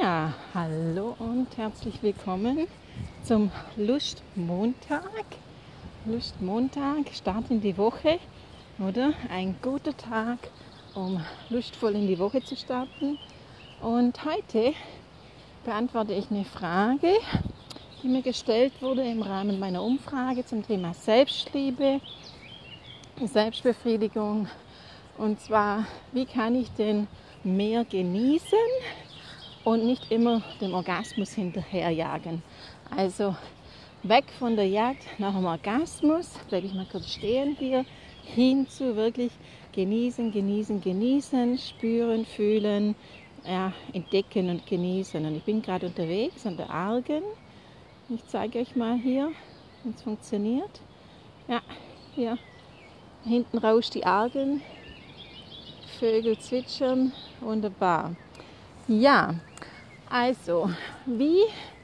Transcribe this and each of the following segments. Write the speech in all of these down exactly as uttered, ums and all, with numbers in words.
Ja, hallo und herzlich willkommen zum Lustmontag. Lustmontag, Start in die Woche, oder? Ein guter Tag, um lustvoll in die Woche zu starten. Und heute beantworte ich eine Frage, die mir gestellt wurde im Rahmen meiner Umfrage zum Thema Selbstliebe, Selbstbefriedigung. Und zwar, wie kann ich denn mehr genießen und nicht immer dem Orgasmus hinterherjagen? Also weg von der Jagd nach dem Orgasmus, bleibe ich mal kurz stehen hier, hin zu wirklich genießen, genießen, genießen, spüren, fühlen, ja, entdecken und genießen. Und ich bin gerade unterwegs an der Argen. Ich zeige euch mal hier, wenn es funktioniert. Ja, hier hinten rauscht die Argen, Vögel zwitschern, wunderbar. Ja, also, wie,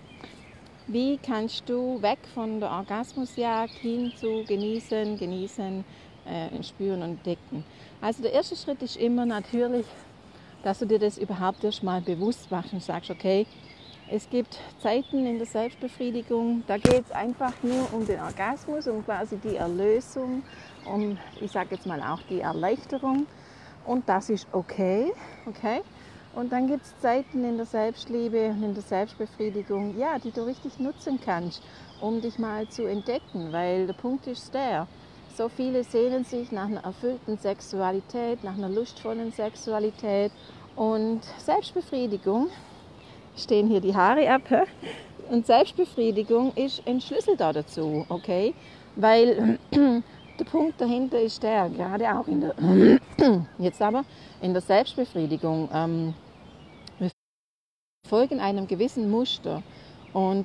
wie kannst du weg von der Orgasmusjagd hin zu genießen, genießen, äh, spüren und entdecken? Also der erste Schritt ist immer natürlich, dass du dir das überhaupt erst mal bewusst machst und sagst, okay, es gibt Zeiten in der Selbstbefriedigung, da geht es einfach nur um den Orgasmus, um quasi die Erlösung, um, ich sage jetzt mal auch die Erleichterung, und das ist okay, okay? Und dann gibt es Zeiten in der Selbstliebe und in der Selbstbefriedigung, ja, die du richtig nutzen kannst, um dich mal zu entdecken, weil der Punkt ist der, so viele sehnen sich nach einer erfüllten Sexualität, nach einer lustvollen Sexualität, und Selbstbefriedigung, stehen hier die Haare ab, und Selbstbefriedigung ist ein Schlüssel da dazu, okay? Weil der Punkt dahinter ist der, gerade auch in der, jetzt aber in der Selbstbefriedigung, ähm, wir folgen einem gewissen Muster, und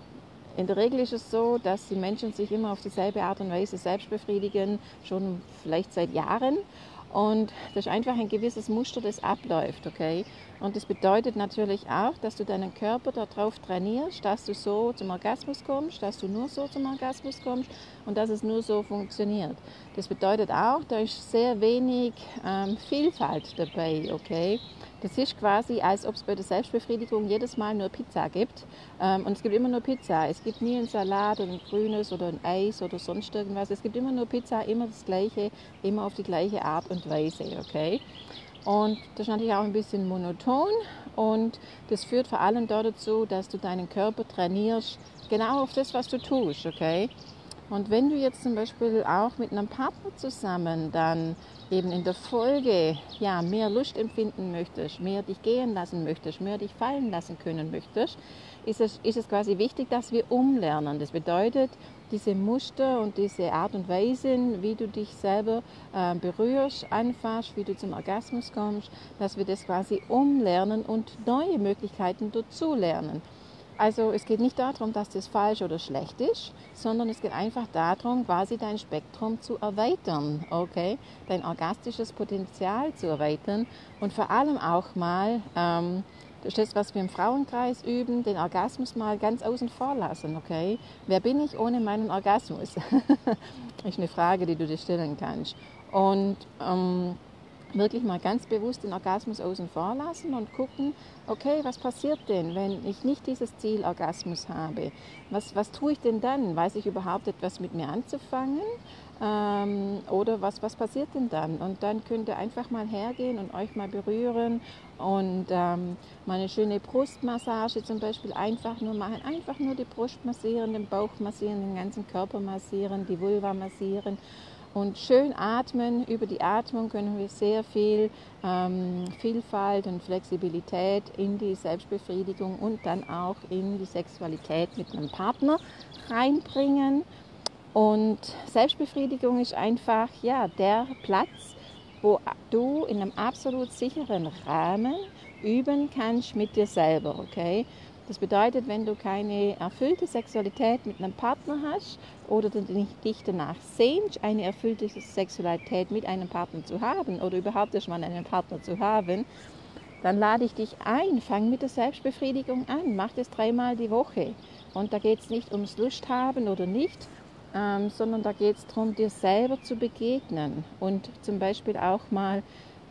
in der Regel ist es so, dass die Menschen sich immer auf dieselbe Art und Weise selbst befriedigen, schon vielleicht seit Jahren. Und das ist einfach ein gewisses Muster, das abläuft, okay? Und das bedeutet natürlich auch, dass du deinen Körper darauf trainierst, dass du so zum Orgasmus kommst, dass du nur so zum Orgasmus kommst und dass es nur so funktioniert. Das bedeutet auch, da ist sehr wenig ähm, Vielfalt dabei, okay? Das ist quasi, als ob es bei der Selbstbefriedigung jedes Mal nur Pizza gibt. Ähm, und es gibt immer nur Pizza. Es gibt nie einen Salat oder ein grünes oder ein Eis oder sonst irgendwas. Es gibt immer nur Pizza, immer das Gleiche, immer auf die gleiche Art und Weise, okay? Und das ist natürlich auch ein bisschen monoton, und das führt vor allem dazu, dass du deinen Körper trainierst, genau auf das, was du tust, okay? Und wenn du jetzt zum Beispiel auch mit einem Partner zusammen dann eben in der Folge ja, mehr Lust empfinden möchtest, mehr dich gehen lassen möchtest, mehr dich fallen lassen können möchtest, ist es, ist es quasi wichtig, dass wir umlernen. Das bedeutet, diese Muster und diese Art und Weise, wie du dich selber äh, berührst, anfasst, wie du zum Orgasmus kommst, dass wir das quasi umlernen und neue Möglichkeiten dazu lernen. Also es geht nicht darum, dass das falsch oder schlecht ist, sondern es geht einfach darum, quasi dein Spektrum zu erweitern, okay? Dein orgastisches Potenzial zu erweitern und vor allem auch mal, ähm, das ist das, was wir im Frauenkreis üben, den Orgasmus mal ganz außen vor lassen, okay? Wer bin ich ohne meinen Orgasmus? Das ist eine Frage, die du dir stellen kannst. Und ähm, wirklich mal ganz bewusst den Orgasmus außen vor lassen und gucken, okay, was passiert denn, wenn ich nicht dieses Ziel Orgasmus habe? Was, was tue ich denn dann? Weiß ich überhaupt etwas mit mir anzufangen? Ähm, oder was, was passiert denn dann? Und dann könnt ihr einfach mal hergehen und euch mal berühren und ähm, mal eine schöne Brustmassage zum Beispiel einfach nur machen. Einfach nur die Brust massieren, den Bauch massieren, den ganzen Körper massieren, die Vulva massieren. Und schön atmen. Über die Atmung können wir sehr viel ähm, Vielfalt und Flexibilität in die Selbstbefriedigung und dann auch in die Sexualität mit einem Partner reinbringen. Und Selbstbefriedigung ist einfach ja, der Platz, wo du in einem absolut sicheren Rahmen üben kannst mit dir selber, okay? Das bedeutet, wenn du keine erfüllte Sexualität mit einem Partner hast oder dich danach sehnst, eine erfüllte Sexualität mit einem Partner zu haben oder überhaupt erst mal einen Partner zu haben, dann lade ich dich ein, fang mit der Selbstbefriedigung an, mach das dreimal die Woche. Und da geht es nicht ums Lust haben oder nicht, ähm, sondern da geht es darum, dir selber zu begegnen und zum Beispiel auch mal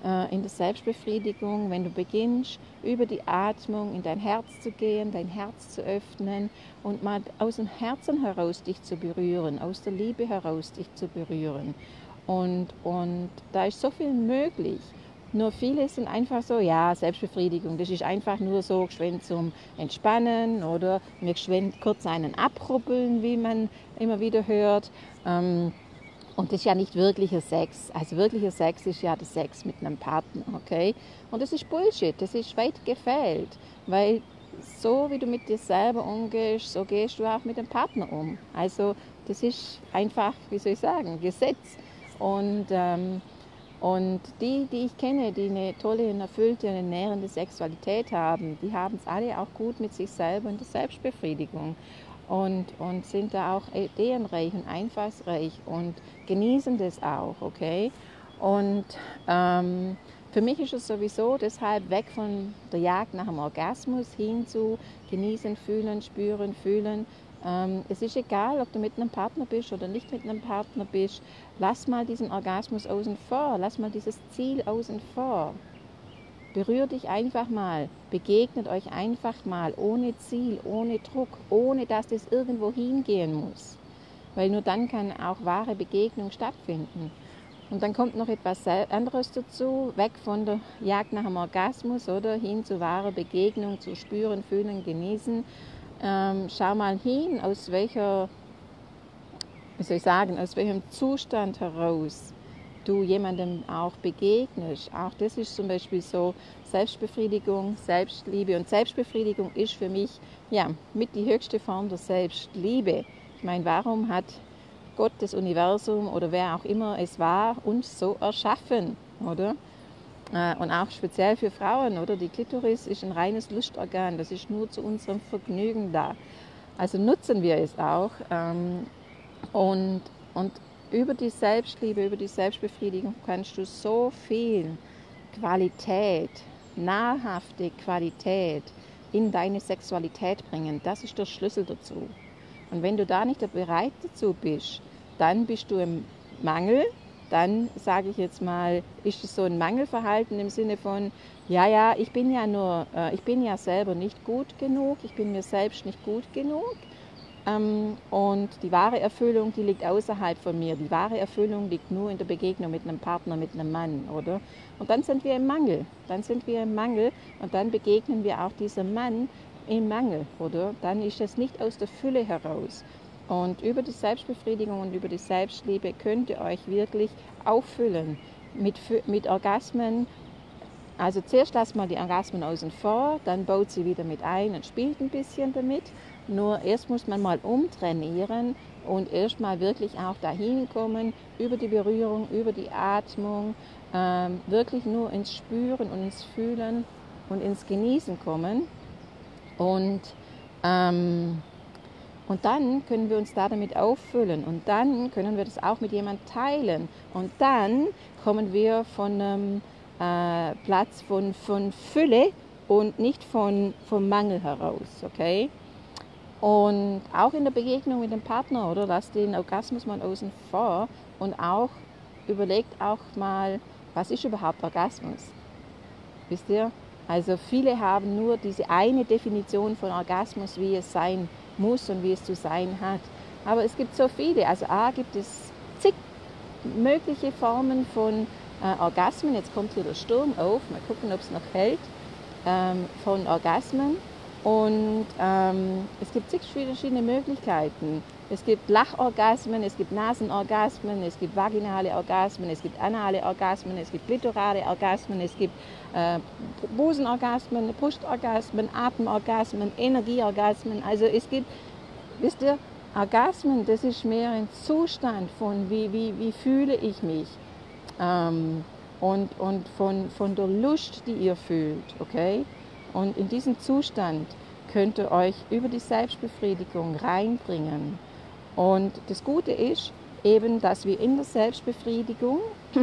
äh, in der Selbstbefriedigung, wenn du beginnst, über die Atmung in dein Herz zu gehen, dein Herz zu öffnen und mal aus dem Herzen heraus dich zu berühren, aus der Liebe heraus dich zu berühren. Und, und da ist so viel möglich. Nur viele sind einfach so, ja, Selbstbefriedigung, das ist einfach nur so geschwind zum Entspannen oder mir geschwind kurz einen abrubbeln, wie man immer wieder hört. Ähm, und das ist ja nicht wirklicher Sex. Also wirklicher Sex ist ja der Sex mit einem Partner, okay? Und das ist Bullshit, das ist weit gefehlt, weil so wie du mit dir selber umgehst, so gehst du auch mit dem Partner um. Also das ist einfach, wie soll ich sagen, Gesetz. Und ähm, Und die, die ich kenne, die eine tolle, eine erfüllte, eine nährende Sexualität haben, die haben es alle auch gut mit sich selber in der Selbstbefriedigung und, und sind da auch ideenreich und einfallsreich und genießen das auch, okay? Und ähm, für mich ist es sowieso deshalb weg von der Jagd nach dem Orgasmus hin zu genießen, fühlen, spüren, fühlen. Ähm, es ist egal, ob du mit einem Partner bist oder nicht mit einem Partner bist. Lass mal diesen Orgasmus außen vor, lass mal dieses Ziel außen vor. Berührt dich einfach mal, begegnet euch einfach mal, ohne Ziel, ohne Druck, ohne dass das irgendwo hingehen muss. Weil nur dann kann auch wahre Begegnung stattfinden. Und dann kommt noch etwas anderes dazu, weg von der Jagd nach dem Orgasmus oder hin zu wahrer Begegnung, zu spüren, fühlen, genießen. Ähm, schau mal hin, aus welcher, wie soll ich sagen, aus welchem Zustand heraus du jemandem auch begegnest. Auch das ist zum Beispiel so Selbstbefriedigung, Selbstliebe. Und Selbstbefriedigung ist für mich ja mit die höchste Form der Selbstliebe. Ich meine, warum hat Gott, das Universum oder wer auch immer es war, uns so erschaffen, oder? Und auch speziell für Frauen, oder? Die Klitoris ist ein reines Lustorgan, das ist nur zu unserem Vergnügen da. Also nutzen wir es auch. Und, und über die Selbstliebe, über die Selbstbefriedigung kannst du so viel Qualität, nahrhafte Qualität in deine Sexualität bringen. Das ist der Schlüssel dazu. Und wenn du da nicht bereit dazu bist, dann bist du im Mangel. Dann sage ich jetzt mal, ist es so ein Mangelverhalten im Sinne von, ja, ja, ich bin ja nur, äh, ich bin ja selber nicht gut genug, ich bin mir selbst nicht gut genug. Ähm, und die wahre Erfüllung, die liegt außerhalb von mir. Die wahre Erfüllung liegt nur in der Begegnung mit einem Partner, mit einem Mann, oder? Und dann sind wir im Mangel. Dann sind wir im Mangel und dann begegnen wir auch diesem Mann im Mangel, oder? Dann ist es nicht aus der Fülle heraus. Und über die Selbstbefriedigung und über die Selbstliebe könnt ihr euch wirklich auffüllen mit, mit Orgasmen. Also zuerst lasst mal die Orgasmen außen vor, dann baut sie wieder mit ein und spielt ein bisschen damit. Nur erst muss man mal umtrainieren und erst mal wirklich auch dahin kommen, über die Berührung, über die Atmung, ähm, wirklich nur ins Spüren und ins Fühlen und ins Genießen kommen. Und ähm, Und dann können wir uns da damit auffüllen und dann können wir das auch mit jemandem teilen. Und dann kommen wir von einem äh, Platz von, von Fülle und nicht von, vom Mangel heraus, okay? Und auch in der Begegnung mit dem Partner, oder? Lasst den Orgasmus mal außen vor und auch überlegt auch mal, was ist überhaupt Orgasmus? Wisst ihr? Also viele haben nur diese eine Definition von Orgasmus, wie es sein muss und wie es zu sein hat. Aber es gibt so viele. Also A, gibt es zig mögliche Formen von äh, Orgasmen. Jetzt kommt hier der Sturm auf. Mal gucken, ob es noch hält. Ähm, von Orgasmen. Und ähm, es gibt zig verschiedene Möglichkeiten. Es gibt Lachorgasmen, es gibt Nasenorgasmen, es gibt vaginale Orgasmen, es gibt anale Orgasmen, es gibt klitorale Orgasmen, es gibt äh, Busenorgasmen, Brustorgasmen, Atemorgasmen, Energieorgasmen. Also es gibt, wisst ihr, Orgasmen, das ist mehr ein Zustand von, wie, wie, wie fühle ich mich ähm, und, und von, von der Lust, die ihr fühlt, okay? Und in diesen Zustand könnt ihr euch über die Selbstbefriedigung reinbringen. Und das Gute ist eben, dass wir in der Selbstbefriedigung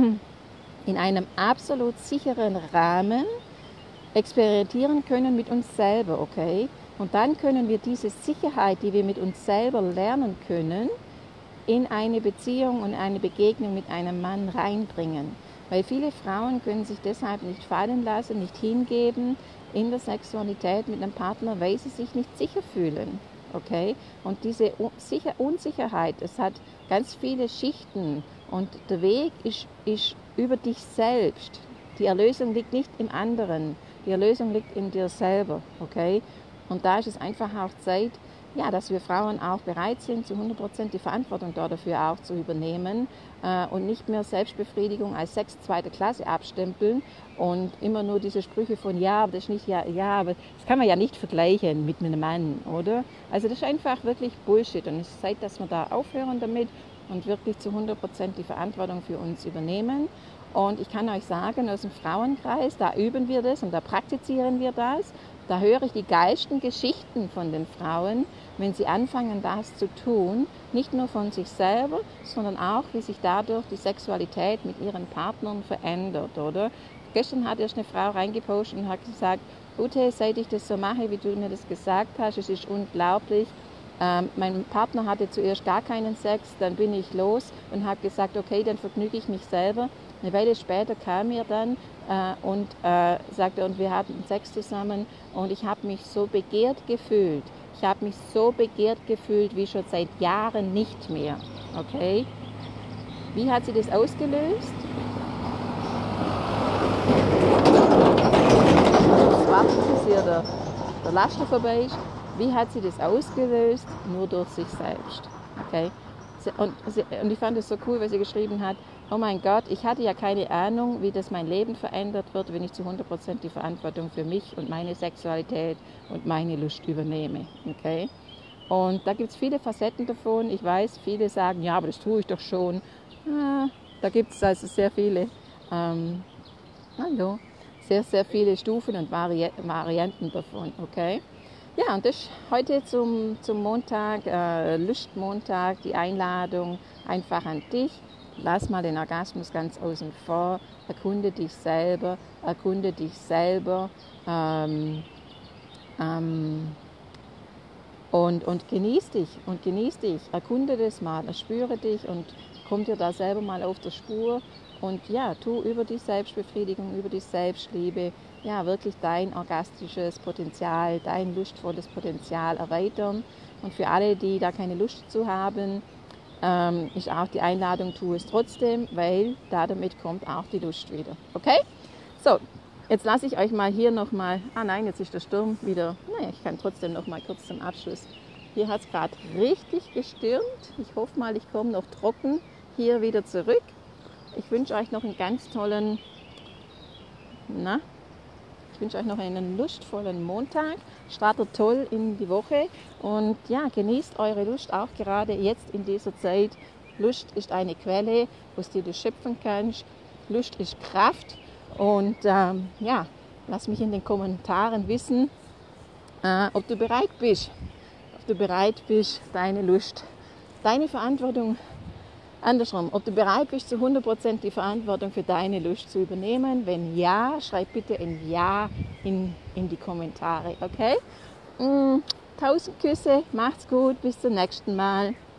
in einem absolut sicheren Rahmen experimentieren können mit uns selber, okay? Und dann können wir diese Sicherheit, die wir mit uns selber lernen können, in eine Beziehung und eine Begegnung mit einem Mann reinbringen. Weil viele Frauen können sich deshalb nicht fallen lassen, nicht hingeben in der Sexualität mit einem Partner, weil sie sich nicht sicher fühlen. Okay? Und diese Unsicherheit, es hat ganz viele Schichten und der Weg ist, ist über dich selbst. Die Erlösung liegt nicht im anderen, die Erlösung liegt in dir selber. Okay? Und da ist es einfach auch Zeit, ja, dass wir Frauen auch bereit sind, zu hundert Prozent die Verantwortung dafür auch zu übernehmen äh, und nicht mehr Selbstbefriedigung als Sex zweiter Klasse abstempeln und immer nur diese Sprüche von ja, aber das ist nicht ja, ja, aber das kann man ja nicht vergleichen mit einem Mann, oder? Also das ist einfach wirklich Bullshit und es ist Zeit, dass wir da aufhören damit und wirklich zu hundert Prozent die Verantwortung für uns übernehmen. Und ich kann euch sagen, aus dem Frauenkreis, da üben wir das und da praktizieren wir das. Da höre ich die geilsten Geschichten von den Frauen, wenn sie anfangen, das zu tun, nicht nur von sich selber, sondern auch, wie sich dadurch die Sexualität mit ihren Partnern verändert, oder? Gestern hat erst eine Frau reingepostet und hat gesagt, Ute, seit ich das so mache, wie du mir das gesagt hast, es ist unglaublich. Ähm, mein Partner hatte zuerst gar keinen Sex, dann bin ich los und habe gesagt, okay, dann vergnüge ich mich selber. Eine Weile später kam er dann äh, und äh, sagte, und wir hatten Sex zusammen und ich habe mich so begehrt gefühlt. Ich habe mich so begehrt gefühlt wie schon seit Jahren nicht mehr. Okay? Wie hat sie das ausgelöst? Jetzt warten, bis hier der, der Laster vorbei ist. Wie hat sie das ausgelöst? Nur durch sich selbst. Okay? Und, und ich fand es so cool, weil sie geschrieben hat, oh mein Gott, ich hatte ja keine Ahnung, wie das mein Leben verändert wird, wenn ich zu hundert Prozent die Verantwortung für mich und meine Sexualität und meine Lust übernehme. Okay? Und da gibt es viele Facetten davon. Ich weiß, viele sagen, ja, aber das tue ich doch schon. Ah, da gibt es also sehr viele, ähm, hallo, sehr, sehr viele Stufen und Vari Varianten davon. Okay? Ja, und das ist heute zum, zum Montag, äh, Lustmontag, die Einladung einfach an dich. Lass mal den Orgasmus ganz außen vor, erkunde dich selber, erkunde dich selber ähm, ähm, und, und genieß dich und genieß dich, erkunde das mal, erspüre dich und komm dir da selber mal auf der Spur und ja, tu über die Selbstbefriedigung, über die Selbstliebe, ja, wirklich dein orgastisches Potenzial, dein lustvolles Potenzial erweitern und für alle, die da keine Lust zu haben, ähm, ist auch die Einladung, tu es trotzdem, weil da damit kommt auch die Lust wieder. Okay? So, jetzt lasse ich euch mal hier nochmal, ah nein, jetzt ist der Sturm wieder, naja, ich kann trotzdem noch mal kurz zum Abschluss. Hier hat es gerade richtig gestürmt. Ich hoffe mal, ich komme noch trocken hier wieder zurück. Ich wünsche euch noch einen ganz tollen, na, ich wünsche euch noch einen lustvollen Montag. Startet toll in die Woche und ja, genießt eure Lust auch gerade jetzt in dieser Zeit. Lust ist eine Quelle, aus der du schöpfen kannst. Lust ist Kraft und ähm, ja, lass mich in den Kommentaren wissen, äh, ob du bereit bist, ob du bereit bist, deine Lust, deine Verantwortung Andersrum, ob du bereit bist, zu hundert Prozent die Verantwortung für deine Lust zu übernehmen. Wenn ja, schreib bitte ein Ja in, in die Kommentare, okay? Mm, tausend Küsse, macht's gut, bis zum nächsten Mal.